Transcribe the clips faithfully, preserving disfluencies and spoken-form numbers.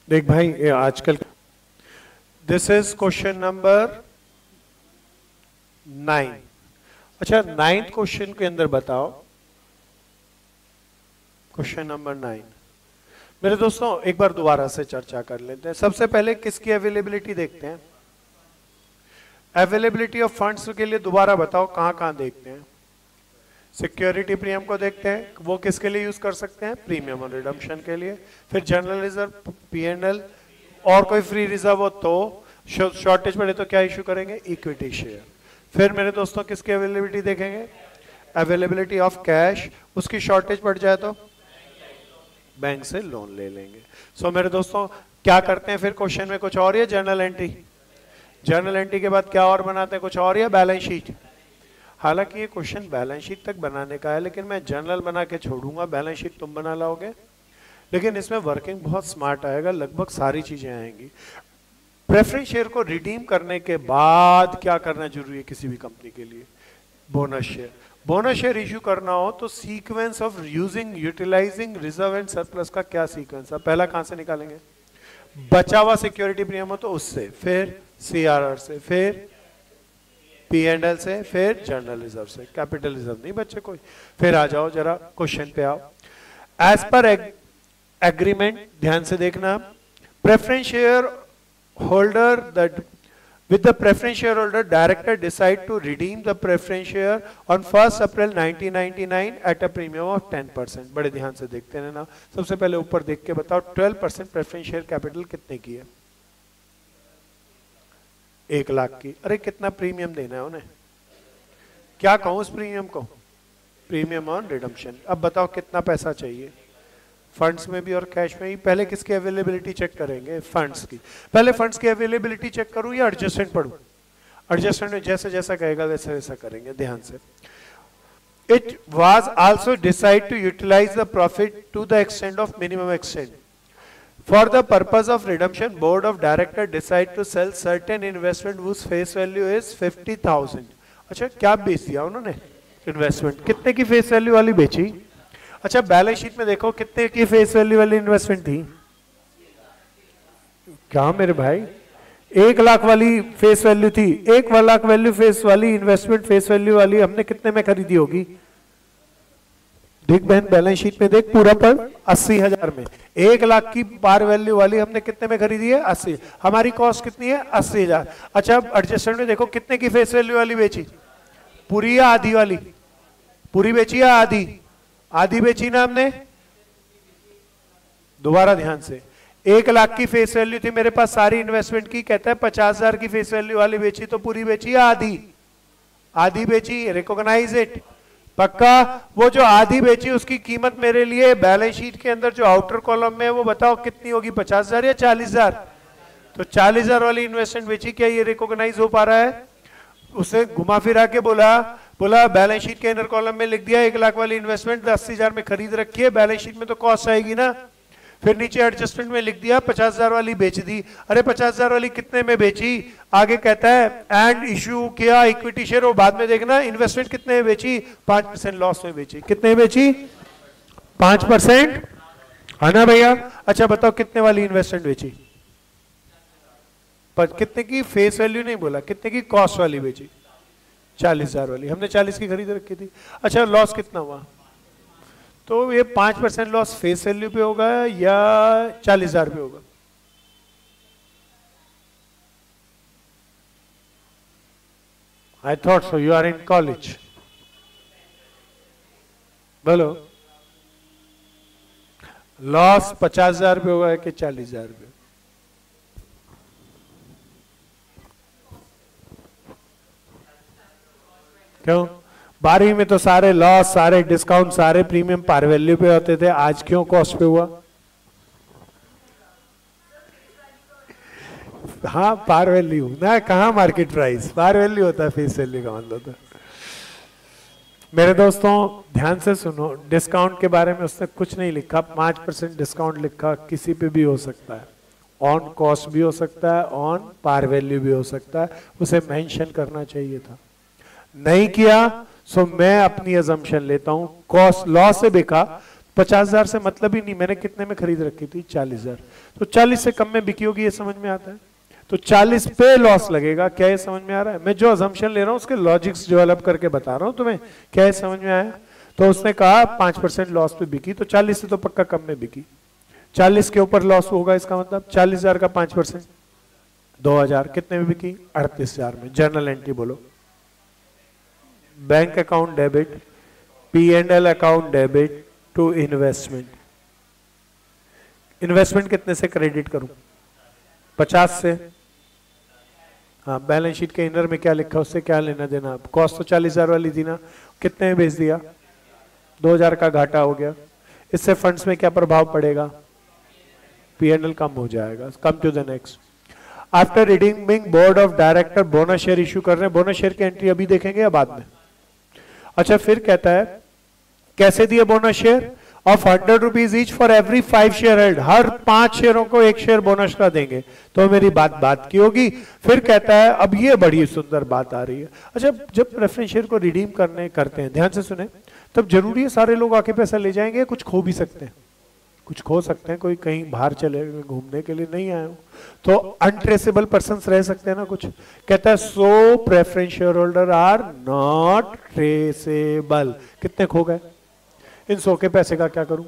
देख भाई, ये आजकल this is question number nine. अच्छा, नाइन्थ क्वेश्चन के अंदर बताओ, क्वेश्चन नंबर नाइन। मेरे दोस्तों एक बार दोबारा से चर्चा कर लेते हैं। सबसे पहले किसकी अवेलेबिलिटी देखते हैं? अवेलेबिलिटी ऑफ फंड्स के लिए दोबारा बताओ कहां कहां देखते हैं? सिक्योरिटी प्रीमियम को देखते हैं, वो किसके लिए यूज कर सकते हैं? प्रीमियम और रिडम्पशन के लिए। फिर general reserve, P and L, और कोई फ्री रिजर्व हो तो, शॉर्टेज पड़े तो क्या इश्यू करेंगे? Equity share. फिर मेरे दोस्तों किसकी अवेलेबिलिटी देखेंगे? अवेलेबिलिटी ऑफ कैश, उसकी शॉर्टेज पड़ जाए तो बैंक से लोन ले लेंगे। सो so, मेरे दोस्तों क्या करते हैं फिर क्वेश्चन में? कुछ और या जर्नल एंट्री? जर्नल एंट्री के बाद क्या और बनाते हैं? कुछ और या बैलेंस शीट? हालांकि ये क्वेश्चन बैलेंस शीट तक बनाने का है, लेकिन मैं जर्नल बना के छोड़ूंगा, बैलेंस शीट तुम बना लाओगे। लेकिन इसमें वर्किंग बहुत स्मार्ट आएगा, लगभग सारी चीजें आएंगी। प्रेफरेंस शेयर को रिडीम करने के बाद क्या करना जरूरी है किसी भी कंपनी के लिए? Bonus share. Bonus share issue करना हो तो sequence of using utilising reserve and surplus का क्या सीक्वेंस है? पहला कहां से निकालेंगे? बचा हुआ सिक्योरिटी प्रीमियम हो तो उससे, फिर सीआरआर से, फिर पी एंड एल से, फिर जनरल रिजर्व से। कैपिटल रिजर्व नहीं बच्चे कोई। फिर आ जाओ जरा क्वेश्चन पे आओ। एज पर एग्रीमेंट, ध्यान से देखना, preference share holder that with the preference shareholder, director decide to redeem the preference share on first April nineteen ninety-nine at a premium of ten percent। बड़े ध्यान से देखते हैं ना। सबसे पहले ऊपर देख के बताओ twelve percent preference share capital कितने की है? एक लाख की। अरे कितना प्रीमियम देना है उन्हें? क्या कहूं उस प्रीमियम को? Premium on redemption. अब बताओ कितना पैसा चाहिए? फंड्स में भी और कैश में भी। पहले किसकी अवेलेबिलिटी चेक करेंगे? फंड्स की। पहले फंड्स की अवेलेबिलिटी चेक करूं या एडजस्टमेंट पढ़ूं? एडजस्टमेंट में जैसे जैसा कहेगा वैसा वैसा करेंगे, ध्यान से। It was also decide to utilise the profit to the extent of minimum extent for the purpose of redemption. Board of director decide to sell certain investment whose face value is fifty thousand. अच्छा, क्या बेच दिया उन्होंने? Investment. कितने की face value वाली बेची? अच्छा, बैलेंस शीट में देखो कितने की फेस वैल्यू वाली इन्वेस्टमेंट थी? क्या मेरे भाई? एक लाख वाली फेस वैल्यू थी। एक लाख वैल्यू फेस वाली इन्वेस्टमेंट फेस वैल्यू वाली हमने कितने में खरीदी होगी? देख बहन, बैलेंस शीट में देख, पूरा पर अस्सी हजार में। एक लाख की पार वैल्यू वाली हमने कितने में खरीदी है? अस्सी। हमारी कॉस्ट कितनी है? अस्सी हजार। अच्छा, अब एडजस्टमेंट में देखो कितने की फेस वैल्यू वाली बेची? पूरी या आधी वाली? पूरी बेची या आधी? आधी बेची ना हमने। दोबारा ध्यान से, एक लाख की फेस वैल्यू थी मेरे पास सारी इन्वेस्टमेंट की, कहता है पचास हजार की फेस वैल्यू वाली बेची, तो पूरी बेची या आधी? आधी बेची। Recognise it. पक्का? वो जो आधी बेची उसकी कीमत मेरे लिए बैलेंस शीट के अंदर जो आउटर कॉलम में है वो बताओ कितनी होगी? पचास हजार या चालीस हजार? तो चालीस हजार वाली इन्वेस्टमेंट बेची। क्या ये रिकॉग्नाइज हो पा रहा है? उसे घुमा फिरा के बोला बोला बैलेंस शीट के अंदर कॉलम में लिख दिया एक लाख वाली इन्वेस्टमेंट अस्सी हजार में खरीद रखी है, बैलेंस शीट में तो कॉस्ट आएगी ना। फिर नीचे एडजस्टमेंट में लिख दिया पचास हजार वाली बेच दी। अरे पचास हजार वाली कितने में बेची? आगे कहता है एंड इश्यू किया इक्विटी शेयर, वो बाद में देखना। इन्वेस्टमेंट कितने में बेची? पांच परसेंट लॉस में बेची। कितने में बेची? पांच परसेंट, है ना भैया? अच्छा बताओ कितने वाली इन्वेस्टमेंट बेची? पर कितने की फेस वैल्यू नहीं बोला, कितने की कॉस्ट वाली बेची? चालीस हजार वाली। हमने चालीस की खरीद रखी थी। अच्छा, लॉस कितना हुआ? तो ये पांच परसेंट लॉस फेस वैल्यू पे होगा या चालीस हजार पे होगा? I thought so, you are in college. बोलो, लॉस पचास हजार पे होगा कि चालीस हजार पे? क्यों? बारहवीं में तो सारे लॉस, सारे डिस्काउंट, सारे प्रीमियम पार वैल्यू पे होते थे, आज क्यों कॉस्ट पे हुआ? हाँ, पार वैल्यू ना, कहाँ मार्केट प्राइस, पार वैल्यू होता है, फेस वैल्यू का मतलब था। मेरे दोस्तों ध्यान से सुनो, डिस्काउंट के बारे में उसने कुछ नहीं लिखा। पांच परसेंट डिस्काउंट लिखा, किसी पे भी हो सकता है, ऑन कॉस्ट भी हो सकता है, ऑन पार वैल्यू भी हो सकता है, उसे मेंशन करना चाहिए था, नहीं किया। सो मैं अपनी अजम्पशन लेता हूं कॉस्ट लॉस से बिका पचास हजार से मतलब ही नहीं, मैंने कितने में खरीद रखी थी, चालीस हजार, तो चालीस से कम में बिकी होगी, ये समझ में आता है। तो चालीस पे लॉस लगेगा, क्या ये समझ में आ रहा है? मैं जो अजम्पशन ले रहा हूं उसके लॉजिक्स डेवलप करके बता रहा हूं तुम्हें, क्या ये समझ में आया? तो उसने कहा पांच परसेंट लॉस पे बिकी, तो चालीस से तो पक्का कम में बिकी, चालीस के ऊपर लॉस होगा, इसका मतलब चालीस हजार का पांच परसेंट दो हजार, कितने में बिकी? अड़तीस हजार में। जर्नल एंट्री बोलो, bank account debit, P and L account debit to investment. Investment कितने से क्रेडिट करूं? पचास से। हाँ, बैलेंस शीट के इनर में क्या लिखा उससे क्या लेना देना? कॉस्ट तो चालीस हजार वाली थी ना, कितने में बेच दिया? दो हजार का घाटा हो गया। इससे फंड्स में क्या प्रभाव पड़ेगा? पी एंड एल कम हो जाएगा। Come to the next. After redeeming board of director bonus share issue कर रहे हैं, बोनस शेयर की एंट्री अभी देखेंगे या बाद में? अच्छा, फिर कहता है कैसे दिए bonus share? Of hundred rupees each for every five share held, हर पांच शेयरों को एक शेयर बोनस का देंगे। तो मेरी बात बात की होगी। फिर कहता है, अब ये बड़ी सुंदर बात आ रही है। अच्छा, जब प्रेफरेंस शेयर को रिडीम करने करते हैं, ध्यान से सुने, तब जरूरी है सारे लोग आके पैसा ले जाएंगे? कुछ खो भी सकते हैं, कुछ खो सकते हैं, कोई कहीं बाहर चले घूमने के लिए नहीं आए हो तो अनट्रेसेबल पर्संस रह सकते हैं ना कुछ। कहता है so preference share holder are not traceable. कितने खो गए? इन सौ के पैसे का क्या करूं?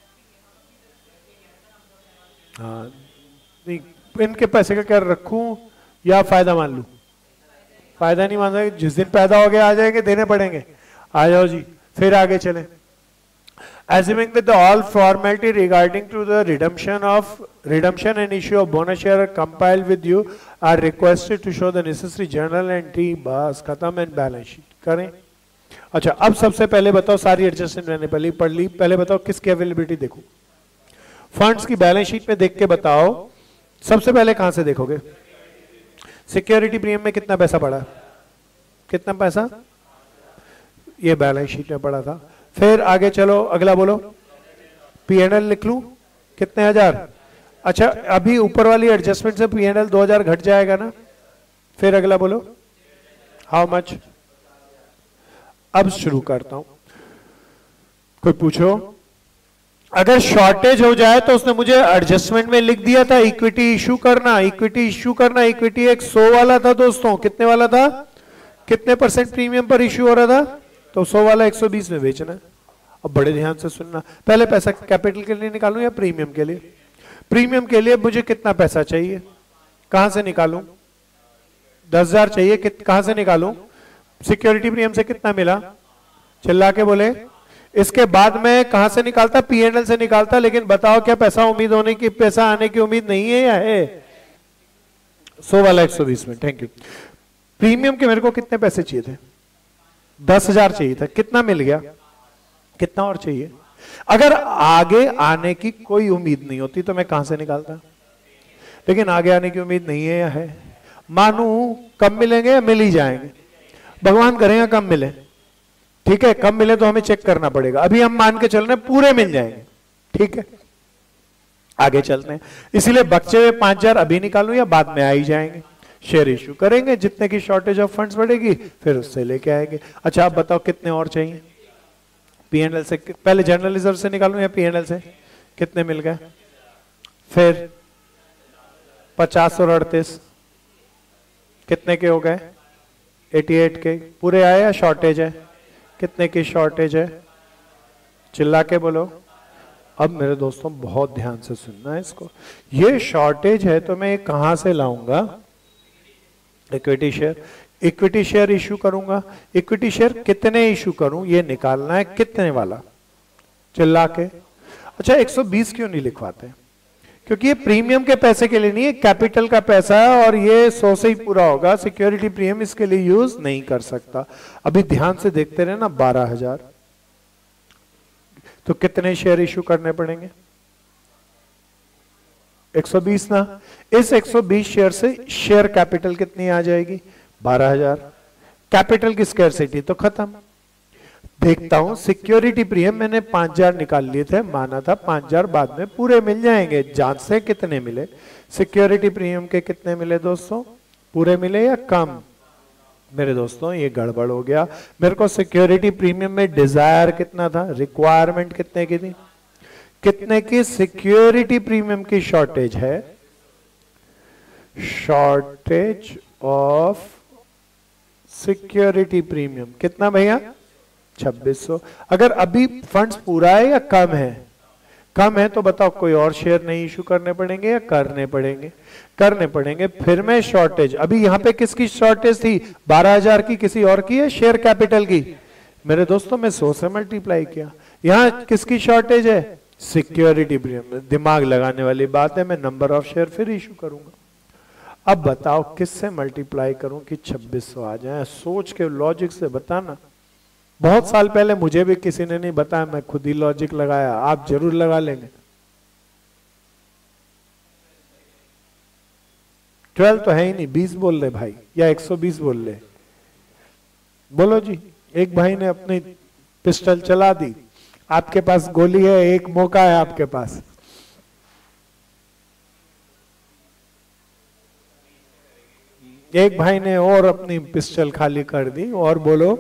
हाँ, नहीं, इनके पैसे का क्या रखूं या फायदा मान लूं? फायदा नहीं मान सकते, जिस दिन पैदा हो गया आ जाएंगे, देने पड़ेंगे। आ जाओ जी, फिर आगे चलें। Assuming that the all formality regarding to the redemption of redemption and issue of bonus share are compiled with you, are requested to show the necessary journal entry, बस खत्म, एंड बैलेंस शीट करें। अच्छा, अब सबसे पहले बताओ, सारी adjustment मैंने पहले पढ़ ली, पहले बताओ किसकी अवेलेबिलिटी देखो? फंड्स की बैलेंस शीट में देख के बताओ। सबसे पहले कहां से देखोगे? सिक्योरिटी प्रीमियम में कितना पैसा पड़ा? कितना पैसा? ये बैलेंस शीट में पड़ा था। फिर आगे चलो, अगला बोलो। पी एंड एल लिख लूं, कितने हजार? अच्छा, अभी ऊपर वाली एडजस्टमेंट से पी एंड एल दो हजार घट जाएगा ना। फिर अगला बोलो, हाउ मच? अब शुरू करता हूं, कोई पूछो। अगर शॉर्टेज हो जाए तो उसने मुझे एडजस्टमेंट में लिख दिया था इक्विटी इश्यू करना, इक्विटी इश्यू करना। इक्विटी एक सौ वाला था दोस्तों, कितने वाला था? कितने परसेंट प्रीमियम पर इश्यू हो रहा था? तो सौ वाला एक सौ बीस में बेचना है। अब बड़े ध्यान से सुनना, पहले पैसा कैपिटल के लिए निकालूं या प्रीमियम के लिए? प्रीमियम के लिए मुझे कितना पैसा चाहिए? कहां से निकालूं? दस हजार चाहिए, कहां से निकालूं? सिक्योरिटी प्रीमियम से कितना मिला? चिल्ला के बोले। इसके बाद में कहां से निकालता? पी एंड एल से निकालता। लेकिन बताओ, क्या पैसा उम्मीद होने की, पैसा आने की उम्मीद नहीं है या है? सौ वाला एक सौ बीस में। Thank you. प्रीमियम के मेरे को कितने पैसे चाहिए थे? दस हजार चाहिए था। कितना मिल गया? कितना और चाहिए? अगर आगे आने की कोई उम्मीद नहीं होती तो मैं कहां से निकालता? लेकिन आगे आने की उम्मीद नहीं है या है? मानू कम मिलेंगे या मिल ही जाएंगे? भगवान करेगा कम मिले, ठीक है। कम मिले तो हमें चेक करना पड़ेगा। अभी हम मान के चल रहे हैं पूरे मिल जाएंगे, ठीक है। आगे चलते हैं। इसीलिए बच्चे हुए पांच हजार अभी निकालूं या बाद में आ ही जाएंगे? शेयर इश्यू करेंगे, जितने की शॉर्टेज ऑफ फंड्स बढ़ेगी फिर उससे लेके आएंगे। अच्छा, आप बताओ कितने और चाहिए? पी एंड एल से पहले जनरल रिजर्व से निकालूं या पी एंड एल से? कितने मिल गए? फिर पचास और अड़तीस कितने के हो गए? अठासी के पूरे आए या शॉर्टेज है? कितने की शॉर्टेज है? चिल्ला के बोलो। अब मेरे दोस्तों बहुत ध्यान से सुनना है इसको। ये शॉर्टेज है तो मैं कहां से लाऊंगा? Equity share. Equity share issue करूंगा। इक्विटी शेयर कितने इशू करूं ये निकालना है, कितने वाला? चिल्ला के। अच्छा, एक सौ बीस क्यों नहीं लिखवाते? क्योंकि ये प्रीमियम के पैसे के लिए नहीं है, कैपिटल का पैसा है और ये सौ से ही पूरा होगा। सिक्योरिटी प्रीमियम इसके लिए यूज नहीं कर सकता। अभी ध्यान से देखते रहे ना, बारह हजार तो कितने शेयर इशू करने पड़ेंगे? एक सौ बीस ना। इस एक सौ बीस शेयर से शेयर कैपिटल कितनी आ जाएगी? बारह हजार। कैपिटल की स्कैरसिटी तो खत्म। देखता हूं सिक्योरिटी प्रीमियम मैंने पांच हजार निकाल लिए थे, माना था पांच हजार बाद में पूरे मिल जाएंगे। जांच से कितने मिले? सिक्योरिटी प्रीमियम के कितने मिले दोस्तों? पूरे मिले या कम? मेरे दोस्तों ये गड़बड़ हो गया। मेरे को सिक्योरिटी प्रीमियम में डिजायर कितना था, रिक्वायरमेंट कितने की थी? कितने की सिक्योरिटी प्रीमियम की शॉर्टेज है? शॉर्टेज ऑफ सिक्योरिटी प्रीमियम कितना भैया? छब्बीस सौ। अगर अभी फंड्स पूरा है या कम है? कम है तो बताओ कोई और शेयर नहीं इशू करने पड़ेंगे या करने पड़ेंगे? करने पड़ेंगे। फिर मैं शॉर्टेज, अभी यहां पे किसकी शॉर्टेज थी? बारह हजार की। किसी और की है? शेयर कैपिटल की। मेरे दोस्तों मैं सौ से मल्टीप्लाई किया। यहां किसकी शॉर्टेज है? Security premium. दिमाग लगाने वाली बात है, मैं नंबर ऑफ शेयर फिर इशू करूंगा। अब बताओ किससे मल्टीप्लाई करूं कि छब्बीस सौ आ जाए? सोच के लॉजिक से बताना। बहुत साल पहले मुझे भी किसी ने नहीं बताया, मैं खुद ही लॉजिक लगाया। आप जरूर लगा लेंगे। ट्वेल्व तो है ही नहीं, बीस बोल रहे भाई, या एक सौ बीस बोल रहे? बोलो जी। एक भाई ने अपनी पिस्टल चला दी, आपके पास गोली है, एक मौका है आपके पास। एक भाई ने और अपनी पिस्टल खाली कर दी, और बोलो,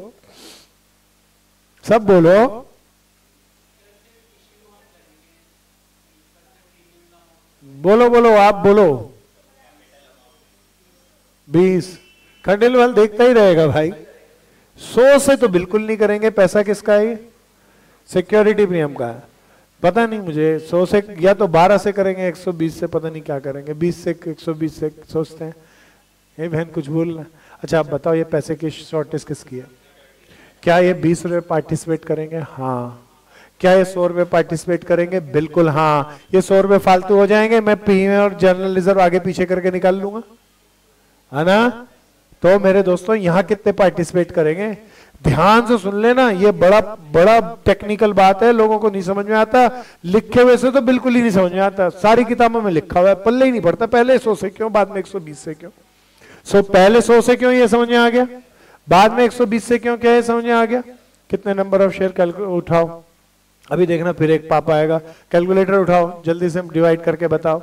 सब बोलो। बोलो बोलो, आप बोलो। बीस। खंडेलवाल देखता ही रहेगा भाई। सौ से तो बिल्कुल नहीं करेंगे। पैसा किसका है? सिक्योरिटी प्रीमियम का है। पता नहीं मुझे, सौ से या तो बारह से करेंगे, एक सौ बीस से पता नहीं क्या करेंगे। बीस से एक सौ बीस से सोचते हैं। ये बहन कुछ बोलना। अच्छा आप बताओ, ये पैसे की शॉर्टेज किसकी है? क्या ये बीस रुपए पार्टिसिपेट करेंगे? हाँ। क्या ये सौ रुपए पार्टिसिपेट करेंगे? बिल्कुल हाँ। ये सौ रुपए फालतू हो जाएंगे, मैं प्रीमियम और जनरल रिजर्व आगे पीछे करके निकाल लूंगा, है ना? तो मेरे दोस्तों यहां कितने पार्टिसिपेट करेंगे? ध्यान से सुन लेना, ये बड़ा बड़ा टेक्निकल बात है, लोगों को नहीं समझ में आता। लिखे हुए से तो बिल्कुल ही नहीं समझ में आता। सारी किताबों में लिखा हुआ है, पल्ले ही नहीं पड़ता। पहले सौ से क्यों, बाद में एक सौ बीस से क्यों? सो पहले सौ से क्यों, ये समझ में आ गया। बाद में एक सौ बीस से क्यों, क्या ये समझ में आ गया। कितने नंबर ऑफ शेयर कैलकुलेट उठाओ। अभी देखना फिर एक पापा आएगा। कैलकुलेटर उठाओ, जल्दी से डिवाइड करके बताओ।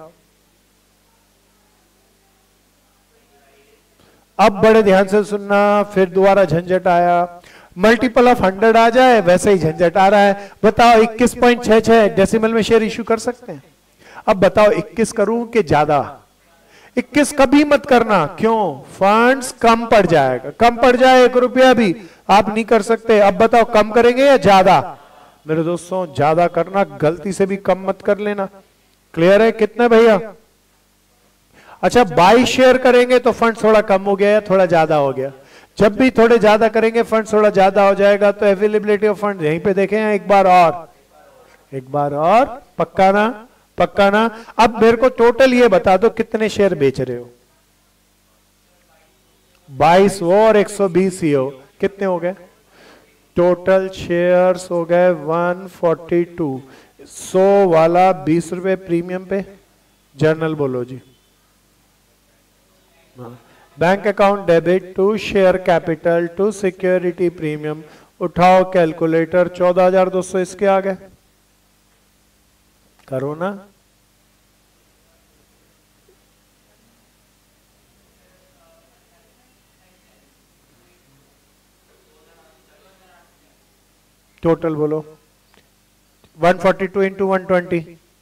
अब बड़े ध्यान से सुनना, फिर दोबारा झंझट आया। मल्टीपल ऑफ हंड्रेड आ जाए वैसे ही झंझट आ रहा है। बताओ इक्कीस पॉइंट छह छह डेसिमल में शेयर इश्यू कर सकते हैं? अब बताओ इक्कीस करूं कि ज्यादा? इक्कीस कभी मत करना। क्यों? फंड्स कम पड़ जाएगा। कम पड़ जाए एक रुपया भी आप नहीं कर सकते। अब बताओ कम करेंगे या ज्यादा? मेरे दोस्तों ज्यादा करना, गलती से भी कम मत कर लेना। क्लियर है? कितना भैया? अच्छा बाईस शेयर करेंगे तो फंड थोड़ा कम हो गया या थोड़ा ज्यादा हो गया? जब भी थोड़े ज्यादा करेंगे फंड थोड़ा ज्यादा हो जाएगा। तो अवेलेबिलिटी ऑफ फंड यहीं पे देखें एक बार और, एक बार और। पक्का ना? पक्का ना? अब मेरे को टोटल ये बता दो कितने शेयर बेच रहे हो? बाईस हो और एक सौ बीस ही हो, कितने हो गए? टोटल शेयर्स हो गए एक सौ बयालीस। सौ वाला बीस रुपए प्रीमियम पे। जर्नल बोलो जी। Bank account debit to share capital to security premium. उठाओ कैलकुलेटर, चौदह हजार दो सौ इसके आ गए। करो ना। टोटल बोलो। एक सौ बयालीस इंटू वन ट्वेंटी,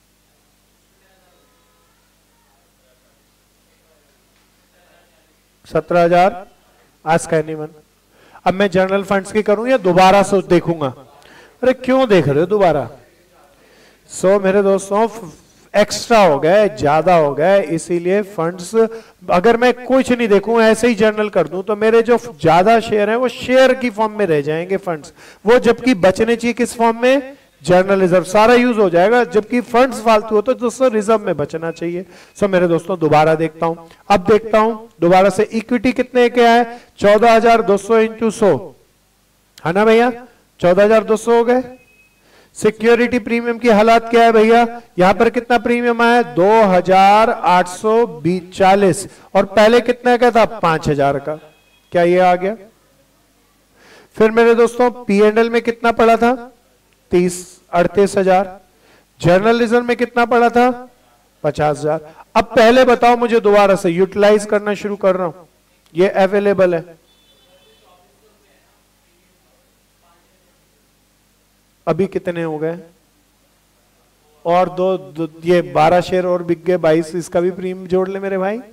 सत्रह हजार। आज का एनीवन। अब मैं जनरल फंड्स की करूं या दोबारा से देखूंगा? अरे क्यों देख रहे हो दोबारा? सो so, मेरे दोस्तों एक्स्ट्रा हो गए, ज्यादा हो गए, इसीलिए फंड्स अगर मैं कुछ नहीं देखूं ऐसे ही जर्नल कर दूं तो मेरे जो ज्यादा शेयर हैं वो शेयर की फॉर्म में रह जाएंगे फंड्स, वो जबकि बचने चाहिए किस फॉर्म में? Journal reserve. सारा यूज हो जाएगा, जबकि फंड्स फालतू हो तो दोस्तों रिजर्व में बचना चाहिए। सो मेरे दोस्तों दोबारा देखता हूं, अब देखता हूं दोबारा से इक्विटी कितने क्या है? चौदह हजार दो सौ इंटू सौ, है ना भैया? चौदह हजार दो सौ हो गए। सिक्योरिटी प्रीमियम की हालत क्या है भैया? यहां पर कितना प्रीमियम आया? दो हजार आठ सौ चालीस, और पहले कितना का था? पांच हजार का। क्या ये आ गया? फिर मेरे दोस्तों पी एंड एल में कितना पड़ा था? तीस अड़तीस हजार। जर्नल रिजर्व में कितना पड़ा था? पचास हजार। अब पहले बताओ मुझे, दोबारा से यूटिलाइज करना शुरू कर रहा हूं, ये अवेलेबल है। अभी कितने हो गए? और दो, दो ये बारह शेयर और बिक गए बाईस, इसका भी प्रीमियम जोड़ ले मेरे भाई।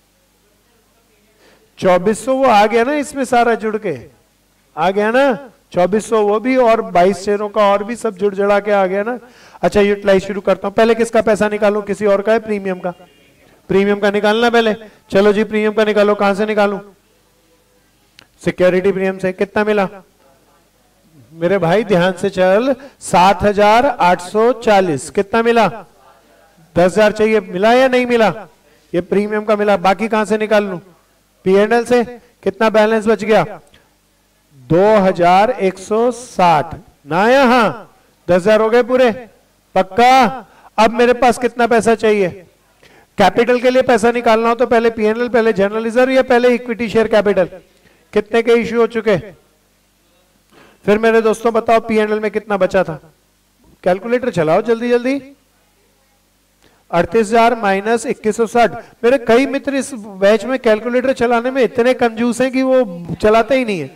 चौबीस सौ वो आ गया ना इसमें सारा जुड़ के आ गया ना, चौबीस सौ वो भी और बाईस शेयरों का और भी सब जुड़ जड़ा के आ गया ना। अच्छा यूटिलाइज शुरू करता हूं, पहले किसका पैसा निकालूं, किसी और का है प्रीमियम का, प्रीमियम का निकालना पहले। चलो जी प्रीमियम का निकालो, कहां से निकालूं, सिक्योरिटी प्रीमियम से। कितना मिला मेरे भाई, ध्यान से चल, सात हजार आठ सौ चालीस। कितना मिला, दस हजार चाहिए, मिला या नहीं मिला, ये प्रीमियम का मिला। बाकी कहां से निकाल लूं, पी एंड एल से। कितना बैलेंस बच गया, दो हजार एक सौ साठ ना, यहां दस हजार हो गए पूरे, पक्का। अब मेरे पास कितना पैसा चाहिए, कैपिटल के लिए पैसा निकालना हो तो पहले पी एंड एल, पहले जनरल रिजर्व या पहले इक्विटी शेयर कैपिटल। कितने के इश्यू हो चुके, फिर मेरे दोस्तों बताओ पी एंड एल में कितना बचा था, कैलकुलेटर चलाओ जल्दी जल्दी। अड़तीस हजार माइनस इक्कीस सौ साठ। मेरे कई मित्र इस बैच में कैलकुलेटर चलाने में इतने कंजूस हैं कि वो चलाते ही नहीं है।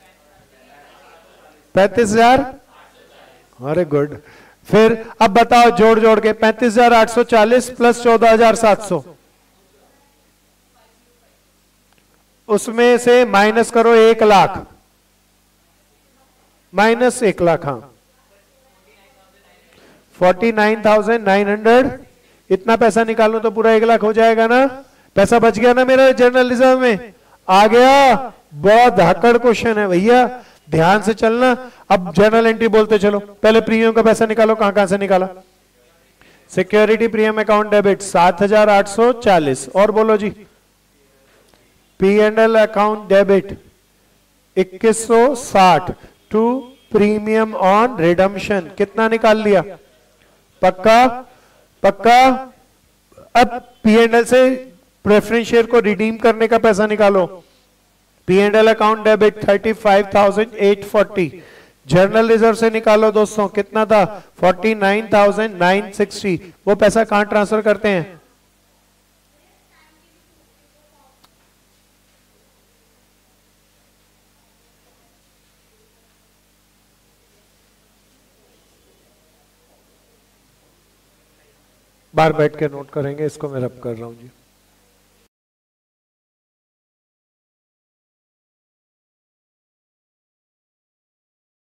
पैंतीस हजार, अरे गुड। फिर अब बताओ जोड़ जोड़ के, पैंतीस हजार आठ सौ चालीस प्लस चौदह हजार सात सौ, उसमें से माइनस करो एक लाख, माइनस एक लाख, हाँ forty nine thousand nine hundred. इतना पैसा निकालूं तो पूरा एक लाख हो जाएगा ना, पैसा बच गया ना मेरा जनरल रिजर्व में, आ गया। बहुत धाकड़ क्वेश्चन है भैया, ध्यान से चलना। अब जनरल एंट्री बोलते चलो, पहले प्रीमियम का पैसा निकालो, कहां कहां से निकाला, सिक्योरिटी प्रीमियम अकाउंट डेबिट सात हजार आठ सौ चालीस, और बोलो जी P and L account debit इक्कीस सौ साठ टू प्रीमियम ऑन रिडम्पशन। कितना निकाल लिया, पक्का पक्का। अब पी एंड एल से प्रेफरेंस शेयर को रिडीम करने का पैसा निकालो, P and L account debit thirty five thousand eight forty. General reserve से निकालो दोस्तों, कितना था, forty nine thousand nine sixty. वो पैसा कहां ट्रांसफर करते हैं, बाहर बैठ के नोट करेंगे, इसको मैं रब कर रहा हूं जी।